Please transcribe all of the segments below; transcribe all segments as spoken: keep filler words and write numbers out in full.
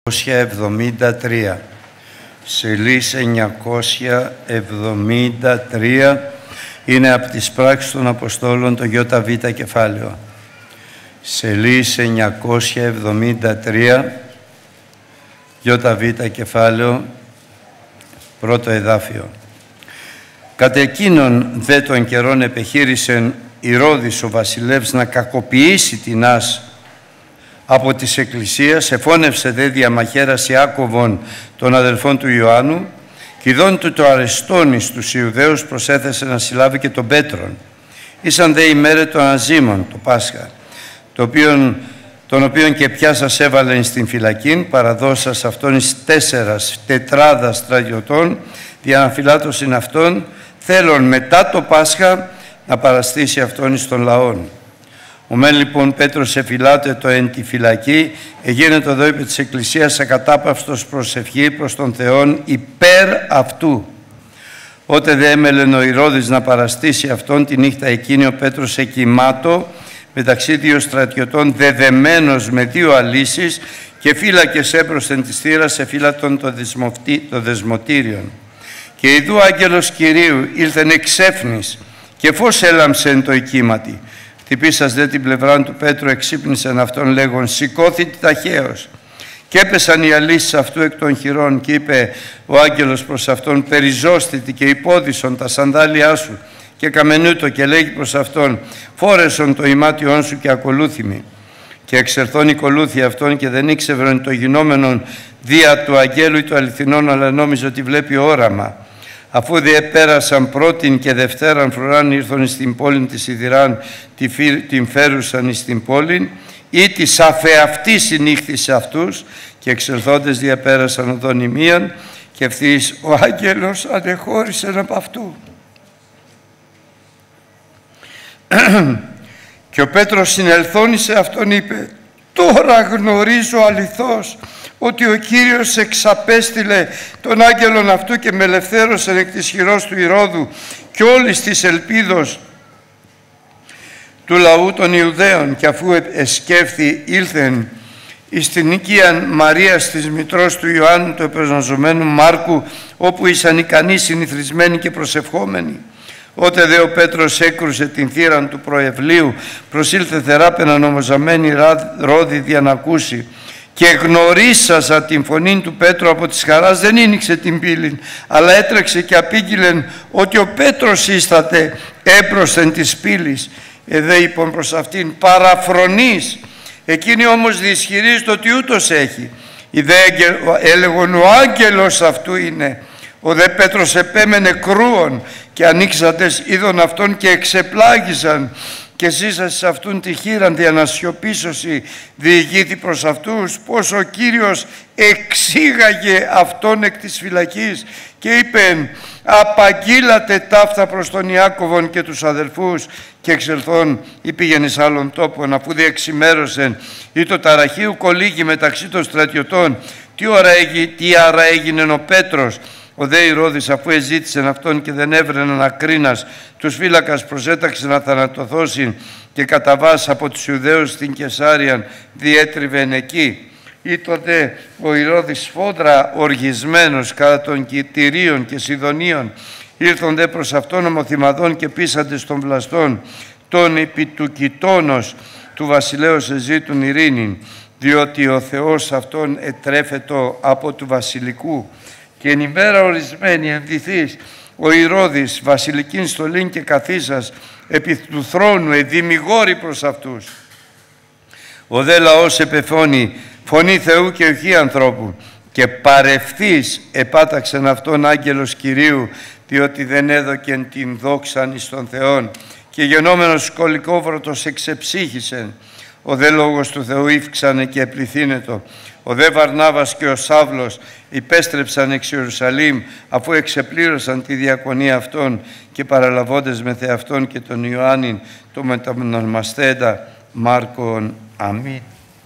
εβδομήντα τρία. Σελής εννιακόσια εβδομήντα τρία είναι από τις πράξεις των Αποστόλων το ΙΒ κεφάλαιο. Σελής εννιακόσια εβδομήντα τρία, ΙΒ κεφάλαιο, πρώτο εδάφιο. Κατ' εκείνον δε των καιρών επεχείρησεν Ηρώδης ο βασιλεύς να κακοποιήσει την Άς από της Εκκλησίας, εφώνευσε δε διαμαχαίρας Ιάκωβον των αδελφών του Ιωάννου, και ειδών του το αρεστώνης τους Ιουδαίους προσέθεσε να συλλάβει και τον Πέτρον. Ήσαν δε ημέρε των Αζήμων, το Πάσχα, το οποίον, τον οποίον και πιάσας έβαλεν στην φυλακήν, παραδώσας αυτόν εις τέσσερας τετράδας στρατιωτών, διαναφυλάτωσιν αυτόν, θέλον μετά το Πάσχα να παραστήσει αυτόν εις των λαών. Ο μεν λοιπόν Πέτρος εφυλάτετο εν τη φυλακή, εγίνετο εδώ υπό της Εκκλησίας ακατάπαυστος προσευχή προς τον Θεόν υπέρ αυτού. Ότε δε έμελεν ο Ηρώδης να παραστήσει αυτόν τη νύχτα εκείνη, ο Πέτρος εκοιμάτω μεταξύ δύο στρατιωτών, δεδεμένος με δύο αλύσεις, και φύλακες έπροσθεν της θύρας εφύλατον το, το δεσμοτήριον. Και ιδού άγγελος Κυρίου ήλθεν εξέφνης και φως έλαμψεν το οικίματι. Χτυπήσας δε την πλευρά του Πέτρου, εξύπνησαν αυτόν λέγον σηκώθητη ταχαίως. Και έπεσαν οι αλύσεις αυτού εκ των χειρών, και είπε ο άγγελος προς αυτόν, περιζώστητη και υπόδισον τα σανδάλια σου και καμενούτο, και λέγει προς αυτόν, φόρεσον το ημάτιόν σου και ακολούθημη. Και εξερθών οι κολούθοι αυτών, και δεν ήξευραν το γινόμενον δια του αγγέλου ή του αληθινών, αλλά νόμιζε ότι βλέπει όραμα. Αφού διεπέρασαν πρώτην και δευτέραν φρουράν, ήρθον στην πόλην της Ιδηράν, την φέρουσαν εις την πόλην, ή της αφεαυτή συνήχθησε αυτούς, και εξελθόντες διαπέρασαν οδόν ημίαν, και ευθύς ο άγγελος ανεχώρησεν από αυτού. Και ο Πέτρος συνελθόνησε αυτόν, είπε, τώρα γνωρίζω αληθώς ότι ο Κύριος εξαπέστειλε τον άγγελον αυτού και με ελευθέρωσε εκ της χειρός του Ηρώδου και όλης της ελπίδος του λαού των Ιουδαίων. Και αφού εσκέφθη ήλθεν εις την οικίαν Μαρίας της μητρός του Ιωάννου του επεζωνζωμένου Μάρκου, όπου ήσαν ικανοί, συνηθισμένοι και προσευχόμενοι. Ότε δε ο Πέτρος έκρουσε την θύραν του προευλίου, προσήλθε θεράπαινα νομοζαμένη ρόδι δια να ακούσει. Και γνωρίσασα την φωνή του Πέτρου από της χαράς, δεν ήνιξε την πύλην, αλλά έτρεξε και απήγγειλεν ότι ο Πέτρος ίσταται έπροσθεν της πύλης. Εδέ είπον προς αυτήν, παραφρονείς. Εκείνη όμως διισχυρίζεται ότι ούτως έχει. Η δε έλεγον, ο άγγελος αυτού είναι. Ο δε Πέτρος επέμενε κρούον, και ανοίξαντες είδον αυτόν και εξεπλάγησαν, και ζήσας σε αυτούν τη χείραν δια να σιωπήσωση διηγήθη προς αυτούς πως ο Κύριος εξήγαγε αυτόν εκ της φυλακής, και είπεν, απαγγείλατε ταύτα προς τον Ιάκωβον και τους αδελφούς, και εξελθόν ή πήγαινε σε άλλον τόπον. Αφού διεξημέρωσεν ή το ταραχείου κολύγει μεταξύ των στρατιωτών, τι, ώρα έγι, τι άρα έγινε ο Πέτρος. Ο δε Ηρώδης, αφού εζήτησεν αυτόν και δεν έβρεναν ακρίνας, τους φύλακας προσέταξε να θανατωθώσουν, και κατά βάση από τους Ιουδαίους στην Κεσάριαν διέτριβεν εκεί. Ήτο δε ο Ηρώδης σφόδρα οργισμένος κατά των Τυρίων και Σιδωνίων, ήρθον δε προς αυτόν ομοθυμαδών και πείσαντες των βλαστών, τον επί του κοιτώνος του βασιλέως εζήτουν ειρήνην, διότι ο Θεός αυτόν ετρέφετο από του βασιλικού. Και εν ημέρα ορισμένη ενδυθείς ο Ηρώδης βασιλικήν στολήν και καθίσας επί του θρόνου εδημιγόρη προς αυτούς. Ο δε λαός επεφώνει φωνή Θεού και όχι ανθρώπου, και παρευθείς επάταξεν αυτόν άγγελος Κυρίου, διότι δεν έδωκεν την δόξαν εις τον Θεόν, και γενόμενος σκολικόβρωτος εξεψύχησεν. Ο δε λόγος του Θεού ύφξανε και επληθύνετο. Ο δε Βαρνάβας και ο Σάβλος υπέστρεψαν εξ Ιερουσαλήμ, αφού εξεπλήρωσαν τη διακονία αυτών, και παραλαβώντες με θεαυτόν και τον Ιωάννην το μετανομαστέντα Μάρκον. Αμήν.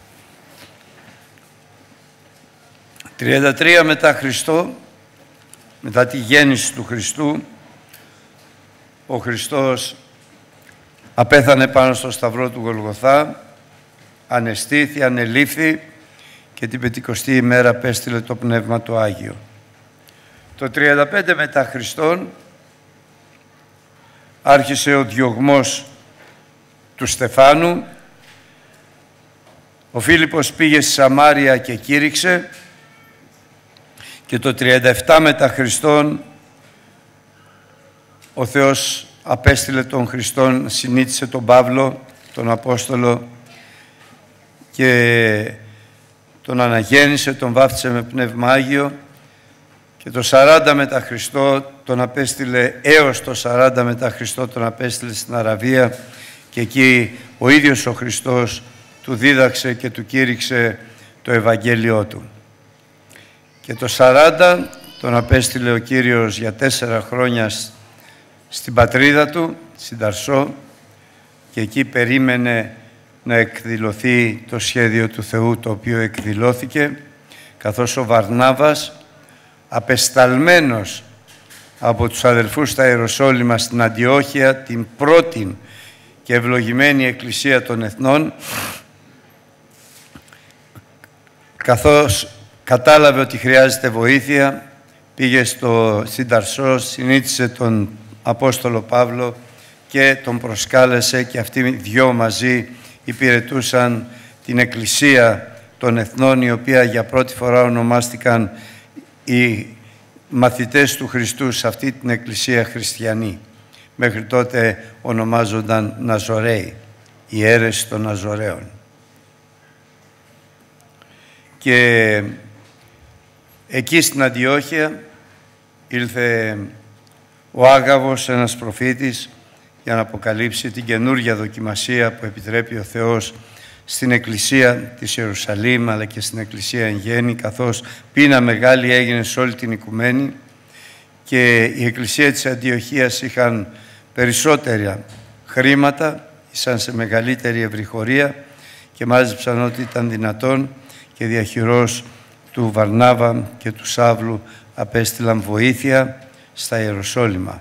τριάντα τρία μετά Χριστό, μετά τη γέννηση του Χριστού, ο Χριστός απέθανε πάνω στο σταυρό του Γολγοθά, ανεστήθη, ανελήφθη, και και την πεντηκοστή ημέρα απέστειλε το Πνεύμα το Άγιο. Το τριάντα πέντε μετά Χριστόν άρχισε ο διωγμός του Στεφάνου. Ο Φίλιππος πήγε στη Σαμάρια και κήρυξε, και το τριάντα επτά μετά Χριστόν ο Θεός απέστειλε τον Χριστόν, συνήθισε τον Παύλο, τον Απόστολο, και τον αναγέννησε, τον βάφτισε με Πνεύμα Άγιο, και το σαράντα μετά Χριστό τον απέστειλε, έως το σαράντα μετά Χριστό τον απέστειλε στην Αραβία, και εκεί ο ίδιος ο Χριστός του δίδαξε και του κήρυξε το Ευαγγέλιό του. Και το σαράντα τον απέστειλε ο Κύριος για τέσσερα χρόνια στην πατρίδα του, στην Ταρσό, και εκεί περίμενε να εκδηλωθεί το σχέδιο του Θεού, το οποίο εκδηλώθηκε, καθώς ο Βαρνάβας, απεσταλμένος από τους αδελφούς στα Ιεροσόλυμα στην Αντιόχεια, την πρώτη και ευλογημένη εκκλησία των εθνών, καθώς κατάλαβε ότι χρειάζεται βοήθεια, πήγε στο, στην Ταρσό, συνήθισε τον Απόστολο Παύλο και τον προσκάλεσε, και αυτοί δυο μαζί υπηρετούσαν την εκκλησία των εθνών, η οποία για πρώτη φορά ονομάστηκαν οι μαθητές του Χριστού σε αυτή την εκκλησία χριστιανοί. Μέχρι τότε ονομάζονταν Ναζωραίοι, οι αίρες των Ναζωραίων. Και εκεί στην Αντιόχεια ήλθε ο Άγαβος, ένας προφήτης, για να αποκαλύψει την καινούργια δοκιμασία που επιτρέπει ο Θεός στην Εκκλησία της Ιερουσαλήμ, αλλά και στην Εκκλησία εν γέννη, καθώς πείνα μεγάλη έγινε σε όλη την οικουμένη, και η Εκκλησία της Αντιοχίας είχαν περισσότερα χρήματα, ήσαν σε μεγαλύτερη ευρυχωρία, και μάζεψαν ό,τι ήταν δυνατόν, και διαχειρός του Βαρνάβα και του Σαύλου απέστειλαν βοήθεια στα Ιεροσόλυμα.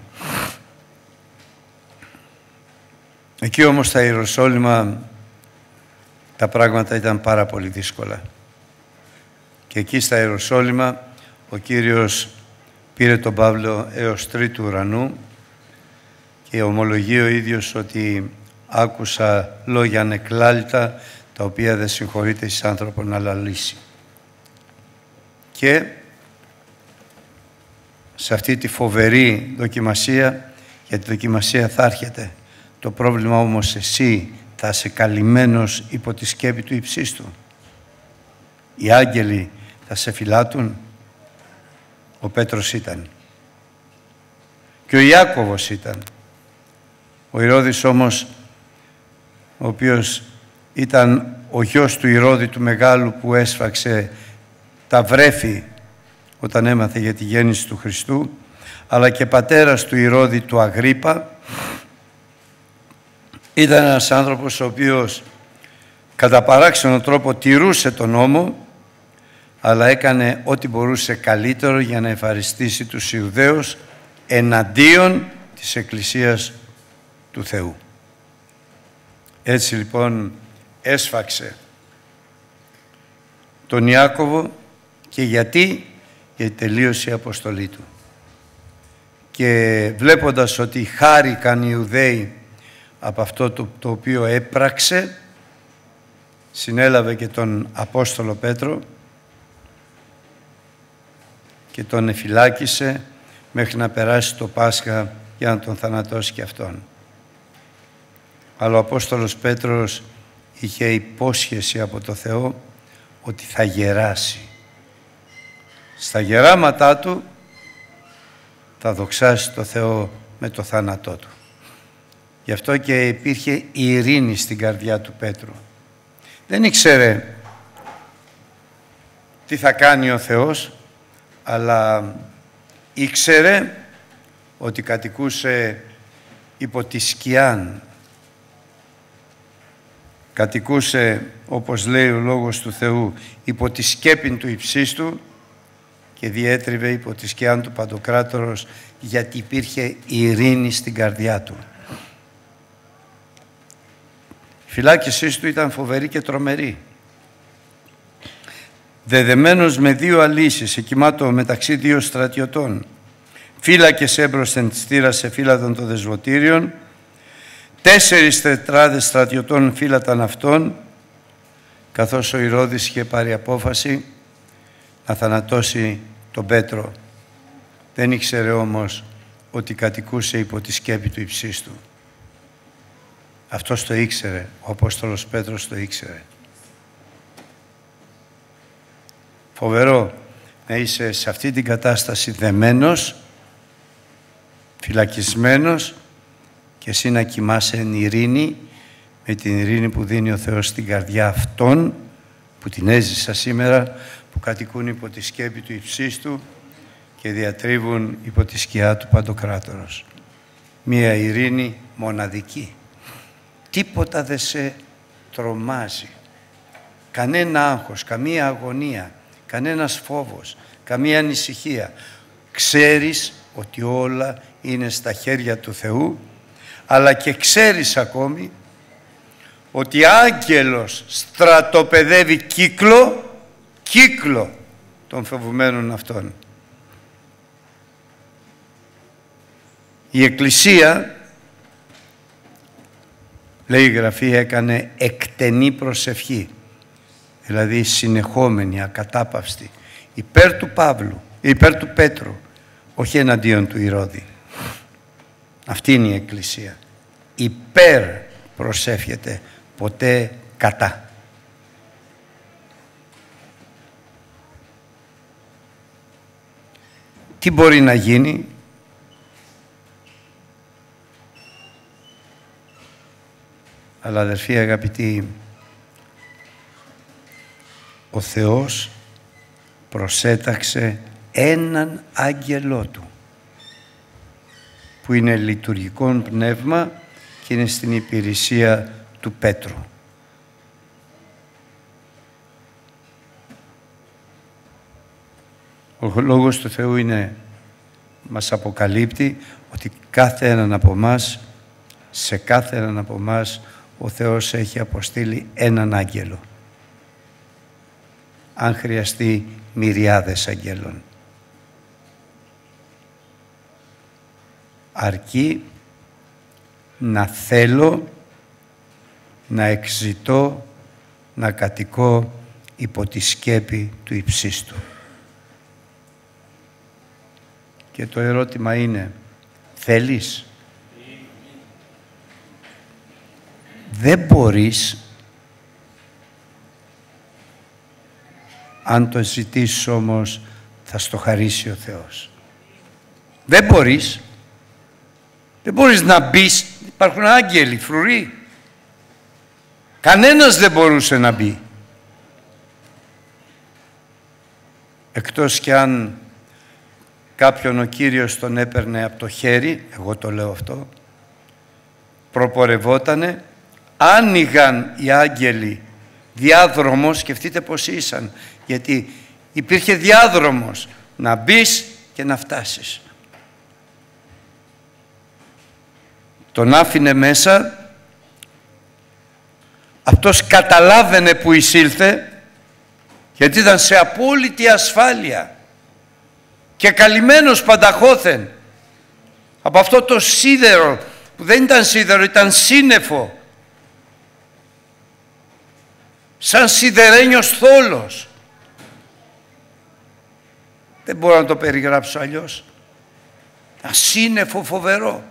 Εκεί όμως στα Ιεροσόλυμα τα πράγματα ήταν πάρα πολύ δύσκολα. Και εκεί στα Ιεροσόλυμα ο Κύριος πήρε τον Παύλο έως τρίτου ουρανού, και ομολογεί ο ίδιος ότι άκουσα λόγια ανεκλάλητα, τα οποία δεν συγχωρείται εις άνθρωπο να λαλήσει. Και σε αυτή τη φοβερή δοκιμασία, γιατί η δοκιμασία θα έρχεται, το πρόβλημα όμως εσύ θα είσαι καλυμμένος υπό τη σκέπη του υψίστου. Οι άγγελοι θα σε φυλάτουν. Ο Πέτρος ήταν. Και ο Ιάκωβος ήταν. Ο Ηρώδης όμως, ο οποίος ήταν ο γιος του Ηρώδη του Μεγάλου, που έσφαξε τα βρέφη όταν έμαθε για τη γέννηση του Χριστού, αλλά και πατέρας του Ηρώδη του Αγρίπα, ήταν ένας άνθρωπος ο οποίος κατά παράξενο τρόπο τηρούσε τον νόμο, αλλά έκανε ό,τι μπορούσε καλύτερο για να ευχαριστήσει τους Ιουδαίους εναντίον της Εκκλησίας του Θεού. Έτσι λοιπόν έσφαξε τον Ιάκωβο. Και γιατί? Γιατί τελείωσε η αποστολή του. Και βλέποντας ότι χάρηκαν οι Ιουδαίοι από αυτό το, το οποίο έπραξε, συνέλαβε και τον Απόστολο Πέτρο και τον εφυλάκισε μέχρι να περάσει το Πάσχα για να τον θανατώσει και αυτόν. Αλλά ο Απόστολος Πέτρος είχε υπόσχεση από το Θεό ότι θα γεράσει. Στα γεράματά του θα δοξάσει το Θεό με το θάνατό του. Γι' αυτό και υπήρχε ειρήνη στην καρδιά του Πέτρου. Δεν ήξερε τι θα κάνει ο Θεός, αλλά ήξερε ότι κατοικούσε υπό τη σκιάν. Κατοικούσε, όπως λέει ο Λόγος του Θεού, υπό τη σκέπην του υψίστου, και διέτριβε υπό τη σκιάν του Παντοκράτορος, γιατί υπήρχε ειρήνη στην καρδιά του. Η φυλάκισή του ήταν φοβερή και τρομερή. δεδεμένος με δύο αλύσεις, εκοιμάτω μεταξύ δύο στρατιωτών, φύλακες έμπροσθεν της θύρας σε φύλαδον των δεσβοτήριων, τέσσερις τετράδες στρατιωτών φύλαταν αυτόν, καθώς ο Ηρώδης είχε πάρει απόφαση να θανατώσει τον Πέτρο. Δεν ήξερε όμως ότι κατοικούσε υπό τη σκέπη του υψίστου. Αυτός το ήξερε, ο Απόστολος Πέτρος το ήξερε. Φοβερό να είσαι σε αυτή την κατάσταση δεμένος, φυλακισμένος και εσύ να κοιμάσαι εν ειρήνη, με την ειρήνη που δίνει ο Θεός στην καρδιά αυτών που την έζησα σήμερα, που κατοικούν υπό τη σκέπη του υψίστου και διατρίβουν υπό τη σκιά του Παντοκράτορος. Μία ειρήνη μοναδική. Τίποτα δεν σε τρομάζει. Κανένα άγχος, καμία αγωνία, κανένας φόβος, καμία ανησυχία. Ξέρεις ότι όλα είναι στα χέρια του Θεού, αλλά και ξέρεις ακόμη ότι άγγελος στρατοπεδεύει κύκλο, κύκλο των φοβουμένων αυτών. Η Εκκλησία, λέει η Γραφή, έκανε εκτενή προσευχή, δηλαδή συνεχόμενη, ακατάπαυστη, υπέρ του Παύλου, υπέρ του Πέτρου, όχι εναντίον του Ηρώδη. Αυτή είναι η Εκκλησία. Υπέρ προσεύχεται, ποτέ κατά. Τι μπορεί να γίνει? Αλλά αδερφοί αγαπητοί, ο Θεός προσέταξε έναν άγγελό Του που είναι λειτουργικό πνεύμα και είναι στην υπηρεσία του Πέτρου. Ο Λόγος του Θεού είναι, μας αποκαλύπτει ότι κάθε έναν από εμάς, σε κάθε έναν από εμάς, ο Θεός έχει αποστείλει έναν άγγελο. Αν χρειαστεί μυριάδες αγγέλων. Αρκεί να θέλω, να εξζητώ, να κατοικώ υπό τη σκέπη του υψίστου. Και το ερώτημα είναι, θέλεις? Δεν μπορείς. Αν το ζητήσεις όμως, θα στο χαρίσει ο Θεός. Δεν μπορείς. Δεν μπορείς να μπεις. Υπάρχουν άγγελοι, φρουροί. Κανένας δεν μπορούσε να μπει. Εκτός κι αν κάποιον ο Κύριος τον έπαιρνε από το χέρι, εγώ το λέω αυτό, προπορευότανε, άνοιγαν οι άγγελοι διάδρομο, σκεφτείτε πως ήσαν, γιατί υπήρχε διάδρομος να μπεις και να φτάσεις. Τον άφηνε μέσα, αυτός καταλάβαινε που εισήλθε, γιατί ήταν σε απόλυτη ασφάλεια και καλυμμένος πανταχώθεν από αυτό το σίδερο που δεν ήταν σίδερο, ήταν σύννεφο, σαν σιδερένιος θόλος. Δεν μπορώ να το περιγράψω αλλιώς. Ένα σύννεφο φοβερό.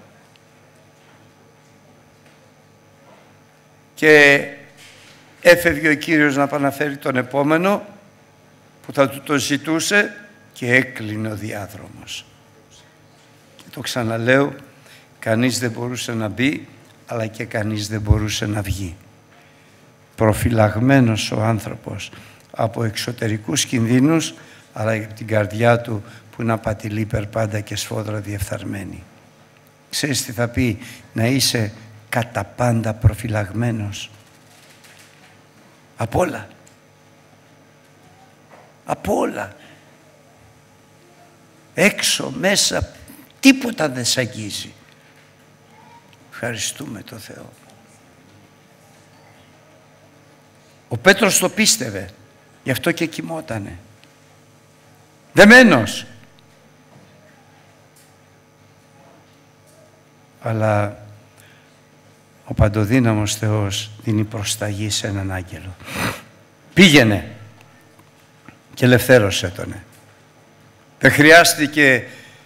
Και έφευγε ο Κύριος να επαναφέρει τον επόμενο που θα του το ζητούσε και έκλεινε ο διάδρομος. Και το ξαναλέω, κανείς δεν μπορούσε να μπει, αλλά και κανείς δεν μπορούσε να βγει. Προφυλαγμένος ο άνθρωπος από εξωτερικούς κινδύνους, αλλά και από την καρδιά του που είναι απατηλή περπάντα και σφόδρα διεφθαρμένη. Ξέρεις τι θα πει να είσαι κατά πάντα προφυλαγμένος? Απ' όλα. Απ' όλα. Έξω, μέσα, τίποτα δεν σ' αγγίζει. Ευχαριστούμε το Θεό. Ο Πέτρος το πίστευε. Γι' αυτό και κοιμότανε. Δεμένος. Αλλά ο παντοδύναμος Θεός δίνει προσταγή σε έναν άγγελο. Πήγαινε και ελευθέρωσε τον. Δεν χρειάστηκε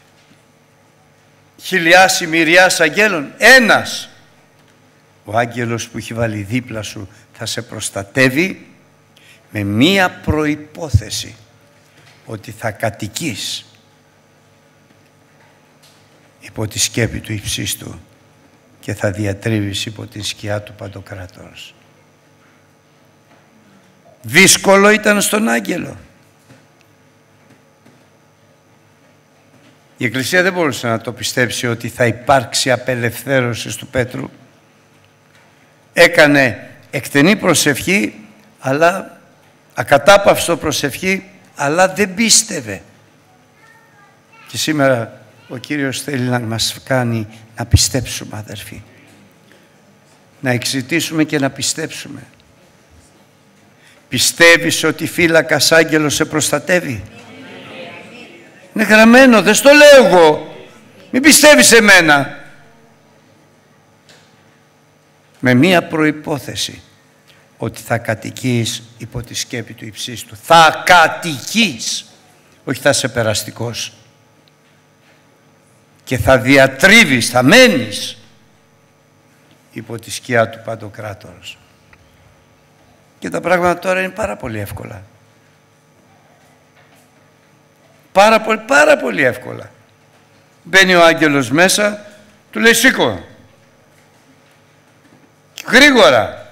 χιλιάς ή μυριάς αγγέλων. Ένας. Ο άγγελος που έχει βάλει δίπλα σου θα σε προστατεύει με μία προϋπόθεση, ότι θα κατοικείς υπό τη σκέπη του υψίστου και θα διατρίβεις υπό την σκιά του Παντοκράτορος. Δύσκολο ήταν στον άγγελο. Η Εκκλησία δεν μπορούσε να το πιστέψει ότι θα υπάρξει απελευθέρωση του Πέτρου. Έκανε εκτενή προσευχή, αλλά ακατάπαυστο προσευχή, αλλά δεν πίστευε. Και σήμερα ο Κύριος θέλει να μας κάνει να πιστέψουμε, αδερφοί. Να εξητήσουμε και να πιστέψουμε. Πιστεύεις ότι φύλακας άγγελος σε προστατεύει? Είναι γραμμένο, δεν στο λέω εγώ. Μην πιστεύεις εμένα. Με μία προϋπόθεση, ότι θα κατοικείς υπό τη σκέπη του υψίστου. Θα κατοικείς, όχι θα είσαι περαστικός. Και θα διατρίβεις, θα μένεις υπό τη σκιά του Παντοκράτορος. Και τα πράγματα τώρα είναι πάρα πολύ εύκολα. Πάρα πολύ, πάρα πολύ εύκολα. Μπαίνει ο άγγελος μέσα, του λέει σήκω. Γρήγορα.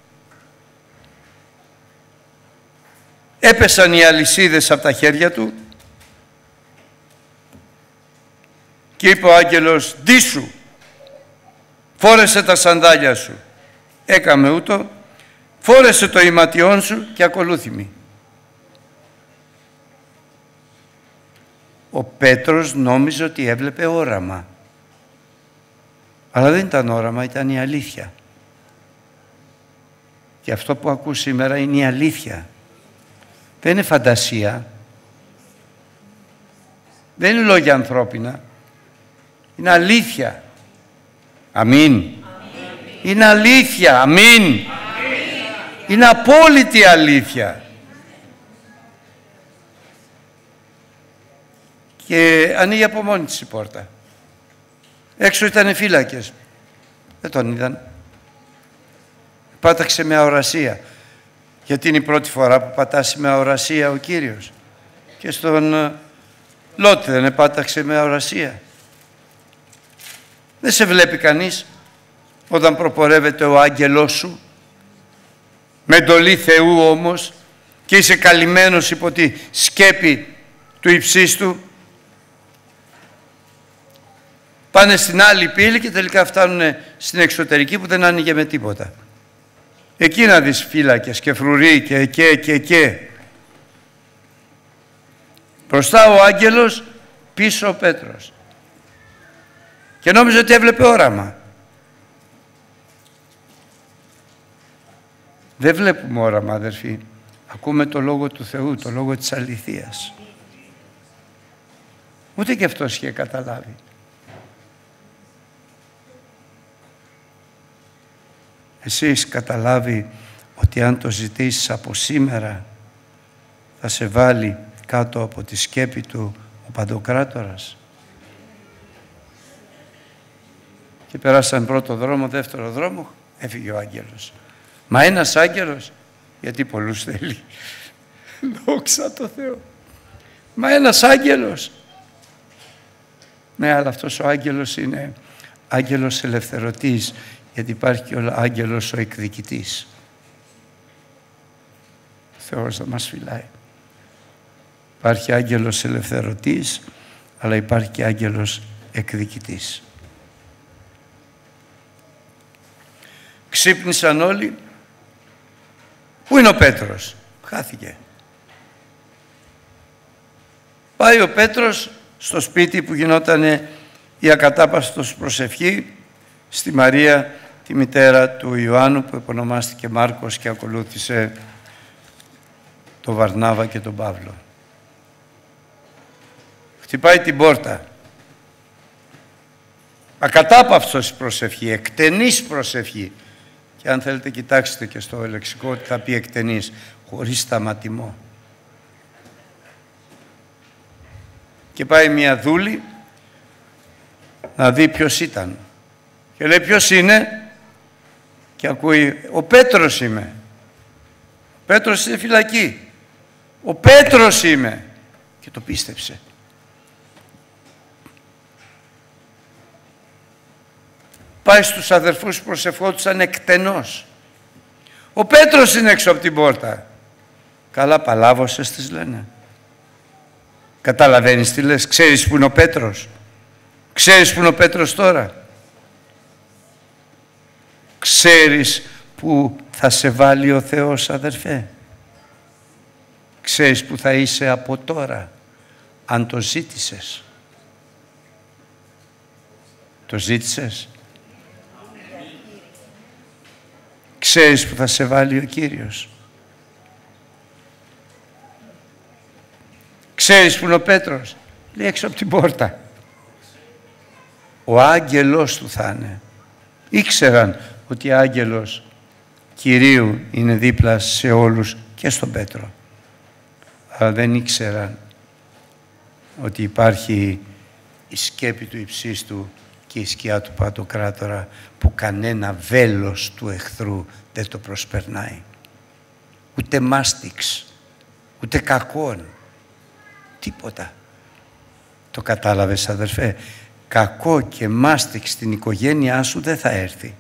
Έπεσαν οι αλυσίδες από τα χέρια του και είπε ο άγγελος, ντύσου, φόρεσε τα σανδάλια σου. Έκαμε ούτω, φόρεσε το ηματιόν σου και ακολούθημη. Ο Πέτρος νόμιζε ότι έβλεπε όραμα. Αλλά δεν ήταν όραμα, ήταν η αλήθεια. Και αυτό που ακούς σήμερα είναι η αλήθεια. Δεν είναι φαντασία. Δεν είναι λόγια ανθρώπινα. Είναι αλήθεια. Αμήν. Αμήν. Είναι αλήθεια. Αμήν. Αμήν. Είναι απόλυτη αλήθεια. Και ανοίγει από μόνη της η πόρτα. Έξω ήταν φύλακες. Δεν τον είδαν. Πάταξε με αορασία. Γιατί είναι η πρώτη φορά που πατάσει με αορασία ο Κύριος. Και στον Λότ δεν επάταξε με αορασία. Δεν σε βλέπει κανείς όταν προπορεύεται ο άγγελός σου. Με εντολή Θεού όμως, και είσαι καλυμμένος υπό τη σκέπη του υψίστου. Πάνε στην άλλη πύλη και τελικά φτάνουν στην εξωτερική που δεν άνοιγε με τίποτα. Εκεί να δεις φύλακες και φρουροί και εκεί και εκεί. Μπροστά ο άγγελος, πίσω ο Πέτρος. Και νόμιζε ότι έβλεπε όραμα. Δεν βλέπουμε όραμα, αδερφοί. Ακούμε το Λόγο του Θεού, το Λόγο της αληθείας. Ούτε και αυτός είχε καταλάβει. Εσύ έχεις καταλάβει ότι αν το ζητήσεις από σήμερα θα σε βάλει κάτω από τη σκέπη του ο Παντοκράτορας? Και περάσαν πρώτο δρόμο, δεύτερο δρόμο, έφυγε ο άγγελος. Μα ένας άγγελος, γιατί πολλούς θέλει. Δόξα τω Θεώ. Μα ένας άγγελος. Ναι, αλλά αυτός ο άγγελος είναι άγγελος ελευθερωτής, γιατί υπάρχει και ο άγγελος ο εκδικητής. Ο Θεός θα μας φυλάει. Υπάρχει άγγελος ελευθερωτής, αλλά υπάρχει και άγγελος εκδικητής. Ξύπνησαν όλοι. Πού είναι ο Πέτρος? Χάθηκε. Πάει ο Πέτρος στο σπίτι που γινόταν η ακατάπαυστος προσευχή, στη Μαρία, τη μητέρα του Ιωάννου, που επωνομάστηκε Μάρκος και ακολούθησε τον Βαρνάβα και τον Παύλο. Χτυπάει την πόρτα. Ακατάπαυστος προσευχή, εκτενής προσευχή. Και αν θέλετε κοιτάξτε και στο λεξικό ότι θα πει εκτενής, χωρίς σταματημό. Και πάει μια δούλη να δει ποιος ήταν. Και λέει ποιος είναι, και ακούει ο Πέτρος είμαι. Ο Πέτρος είναι φυλακή. Ο Πέτρος είμαι. Και το πίστεψε. Πάει στους αδερφούς που προσευχόντουσαν εκτενώς. Ο Πέτρος είναι έξω από την πόρτα. Καλά παλάβωσες, τις λένε. Καταλαβαίνεις τι λες, ξέρεις που είναι ο Πέτρος. Ξέρεις που είναι ο Πέτρος τώρα. Ξέρεις που θα σε βάλει ο Θεός, αδερφέ. Ξέρεις που θα είσαι από τώρα, αν το ζήτησες. Το ζήτησες. Ξέρεις που θα σε βάλει ο Κύριος. Ξέρεις που είναι ο Πέτρος. Λέει έξω από την πόρτα. Ο άγγελος του θα είναι. Ήξεραν ότι άγγελος Κυρίου είναι δίπλα σε όλους και στον Πέτρο. Αλλά δεν ήξεραν ότι υπάρχει η σκέπη του υψίστου και η σκιά του Παντοκράτορα που κανένα βέλος του εχθρού δεν το προσπερνάει. Ούτε μάστιξ, ούτε κακόν, τίποτα. Το κατάλαβες, αδερφέ. Κακό και μάστιξ στην οικογένειά σου δεν θα έρθει.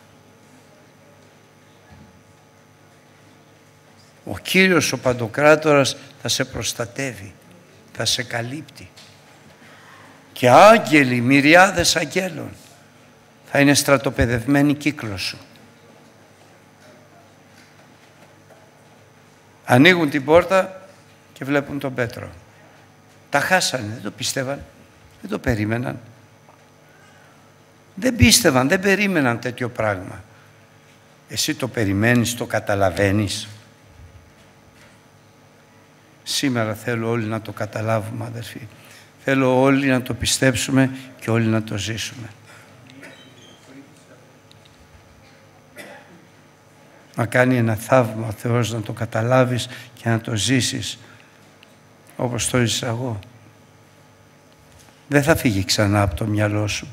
Ο Κύριος ο Παντοκράτορας θα σε προστατεύει, θα σε καλύπτει. Και άγγελοι, μυριάδες αγγέλων θα είναι στρατοπεδευμένοι κύκλο σου. Ανοίγουν την πόρτα και βλέπουν τον Πέτρο. Τα χάσανε, δεν το πίστευαν, δεν το περίμεναν. Δεν πίστευαν, δεν περίμεναν τέτοιο πράγμα. Εσύ το περιμένεις, το καταλαβαίνεις. Σήμερα θέλω όλοι να το καταλάβουμε, αδερφοί. Θέλω όλοι να το πιστέψουμε και όλοι να το ζήσουμε. Να κάνει ένα θαύμα ο Θεός να το καταλάβεις και να το ζήσεις όπως το ζήσα εγώ. Δεν θα φύγει ξανά από το μυαλό σου.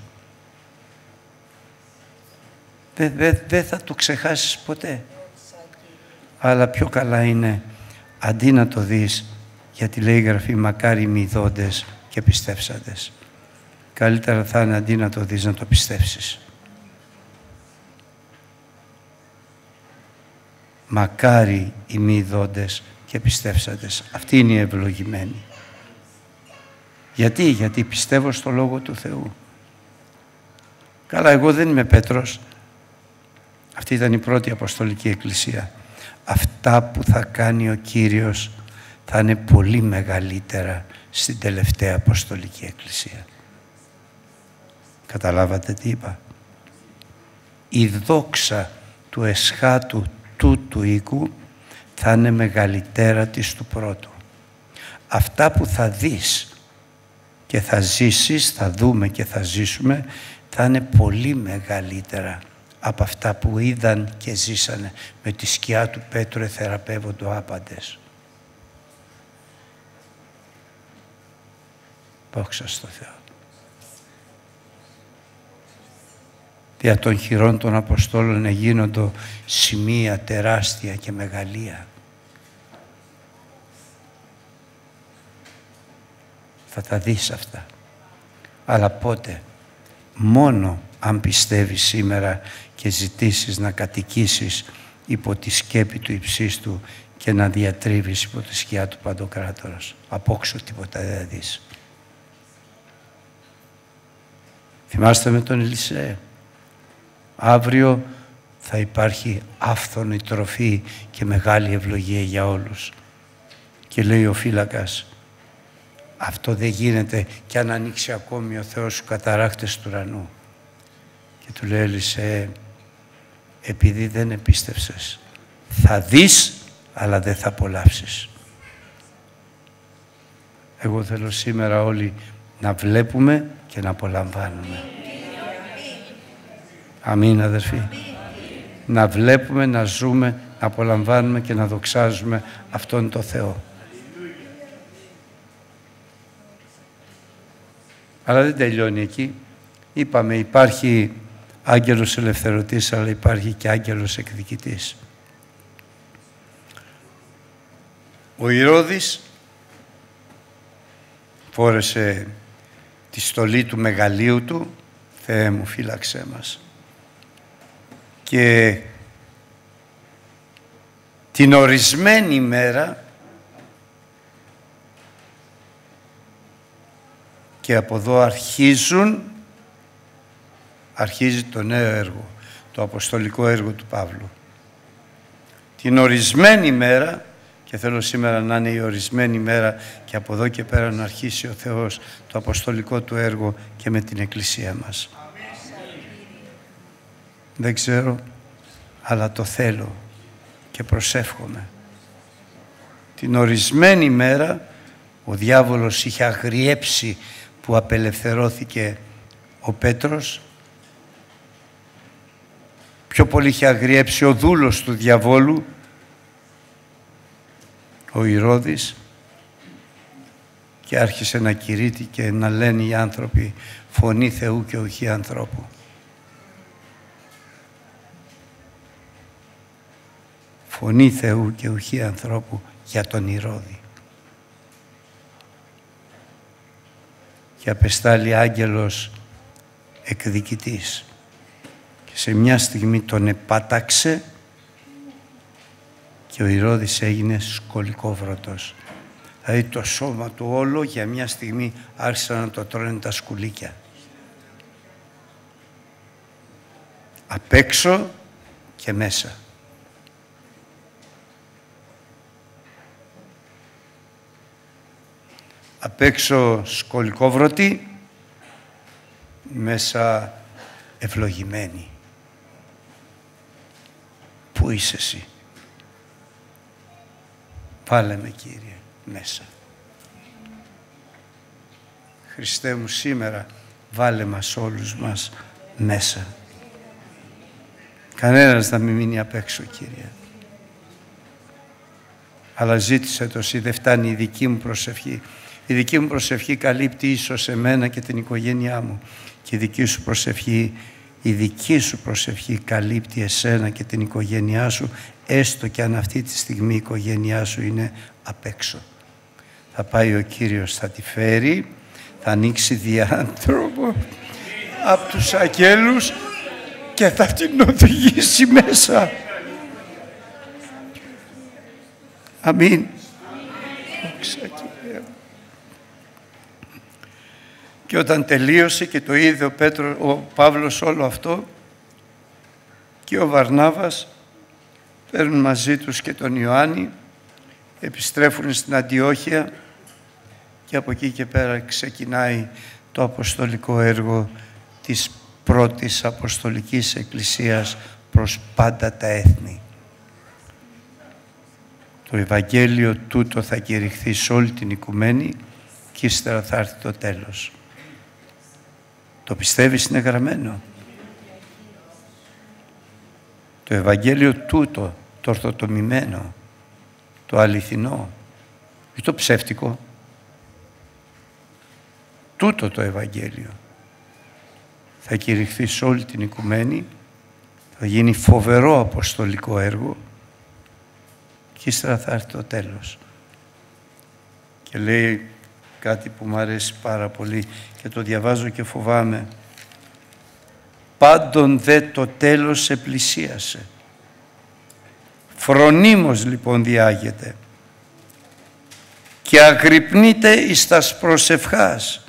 Δεν δε, δε θα το ξεχάσεις ποτέ. Αλλά πιο καλά είναι αντί να το δεις, γιατί λέει η Γραφή μακάρι μη δόντες και πιστέψαντες. Καλύτερα θα είναι αντί να το δεις να το πιστέψεις. Μακάρι οι μη δόντες και πιστέψαντες. Αυτή είναι η ευλογημένη. Γιατί, γιατί πιστεύω στο Λόγο του Θεού. Καλά, εγώ δεν είμαι Πέτρος. Αυτή ήταν η πρώτη Αποστολική Εκκλησία. Αυτά που θα κάνει ο Κύριος θα είναι πολύ μεγαλύτερα στην τελευταία Αποστολική Εκκλησία. Καταλάβατε τι είπα. Η δόξα του εσχάτου τούτου οίκου θα είναι μεγαλύτερα της του πρώτου. Αυτά που θα δεις και θα ζήσεις, θα δούμε και θα ζήσουμε, θα είναι πολύ μεγαλύτερα από αυτά που είδαν και ζήσανε με τη σκιά του Πέτρου εθεραπεύοντο άπαντες. Δόξα στο Θεό. Δια των χειρών των Αποστόλων εγίνοντο σημεία τεράστια και μεγαλεία. Θα τα δεις αυτά. Αλλά πότε? Μόνο αν πιστεύεις σήμερα και ζητήσεις να κατοικήσεις υπό τη σκέπη του υψίστου και να διατρίβεις υπό τη σκιά του Παντοκράτορας. Απόξω τίποτα δεν θα δεις. Θυμάστε με τον Ηλισέα. Αύριο θα υπάρχει άφθονη τροφή και μεγάλη ευλογία για όλους. Και λέει ο φύλακας, αυτό δεν γίνεται κι αν ανοίξει ακόμη ο Θεός σου καταράχτες του ουρανού. Και του λέει Ελισέ, επειδή δεν επίστευσες, θα δεις αλλά δεν θα απολαύσεις. Εγώ θέλω σήμερα όλοι να βλέπουμε και να απολαμβάνουμε. Αμήν, αδερφοί. Να βλέπουμε, να ζούμε, να απολαμβάνουμε και να δοξάζουμε αυτόν τον Θεό. Αλλά δεν τελειώνει εκεί. Είπαμε, υπάρχει άγγελος ελευθερωτής, αλλά υπάρχει και άγγελος εκδικητής. Ο Ηρώδης φόρεσε τη στολή του μεγαλείου του, Θεέ μου φύλαξέ μας. Και την ορισμένη μέρα και από εδώ αρχίζουν, αρχίζει το νέο έργο, το αποστολικό έργο του Παύλου. Την ορισμένη μέρα, και θέλω σήμερα να είναι η ορισμένη μέρα και από εδώ και πέρα να αρχίσει ο Θεός το αποστολικό του έργο και με την Εκκλησία μας. Δεν ξέρω, αλλά το θέλω και προσεύχομαι. Την ορισμένη μέρα ο διάβολος είχε αγριέψει που απελευθερώθηκε ο Πέτρος. Πιο πολύ είχε αγριέψει ο δούλος του διαβόλου, ο Ηρώδης, και άρχισε να κηρύττει και να λένε οι άνθρωποι φωνή Θεού και όχι ανθρώπου. Φωνή Θεού και όχι ανθρώπου για τον Ηρώδη. Και απεστάλλει άγγελος εκδικητής και σε μια στιγμή τον επάταξε και ο Ηρώδης έγινε σκολικόβρωτος. Δηλαδή το σώμα του όλο για μια στιγμή άρχισαν να το τρώνε τα σκουλίκια. Απ' έξω και μέσα. Απ' έξω σκολικόβρωτη, μέσα ευλογημένη. Πού είσαι εσύ? Βάλε με, Κύριε, μέσα. Χριστέ μου, σήμερα βάλε μας όλους μας μέσα. Κανένας να μην μείνει απ' έξω, Κύριε. Αλλά ζήτησε το εσύ, δεν φτάνει η δική μου προσευχή. Η δική μου προσευχή καλύπτει ίσως εμένα και την οικογένειά μου. Και η δική σου προσευχή, η δική σου προσευχή καλύπτει εσένα και την οικογένειά σου, έστω και αν αυτή τη στιγμή η οικογένειά σου είναι απ' έξω. Θα πάει ο Κύριος, θα τη φέρει, θα ανοίξει διάνθρωπο από τους αγγέλους και θα την οδηγήσει μέσα. Αμήν. Και όταν τελείωσε και το είδε ο, Πέτρο, ο Παύλος όλο αυτό, και ο Βαρνάβας παίρνουν μαζί τους και τον Ιωάννη, επιστρέφουν στην Αντιόχεια και από εκεί και πέρα ξεκινάει το αποστολικό έργο της πρώτης Αποστολικής Εκκλησίας προς πάντα τα έθνη. Το Ευαγγέλιο τούτο θα κηρυχθεί σε όλη την οικουμένη και ύστερα θα έρθει το τέλος. Το πιστεύεις, είναι γραμμένο. Το Ευαγγέλιο τούτο, το ορθοτομημένο, το αληθινό, ή το ψεύτικο. Τούτο το Ευαγγέλιο θα κηρυχθεί σε όλη την οικουμένη, θα γίνει φοβερό αποστολικό έργο και ύστερα θα έρθει το τέλος. Και λέει κάτι που μου αρέσει πάρα πολύ και το διαβάζω και φοβάμαι. Πάντων δε το τέλος επλησίασε. Φρονίμως λοιπόν διάγεται και αγρυπνείτε εις τας προσευχάς.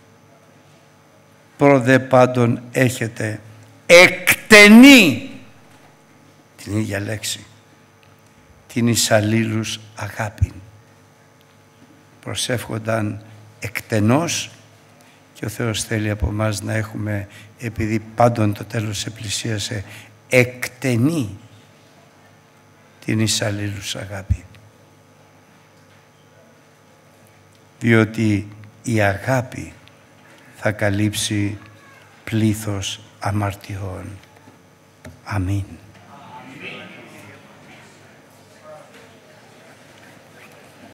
Προ δε πάντων έχετε εκτενή, την ίδια λέξη, την εις αλλήλους αγάπην. Προσεύχονταν εκτενώς και ο Θεός θέλει από εμάς να έχουμε, επειδή πάντων το τέλος επλησίασε, εκτενή την εις αλλήλους αγάπη. διότι η αγάπη θα καλύψει πλήθος αμαρτιών. Αμήν.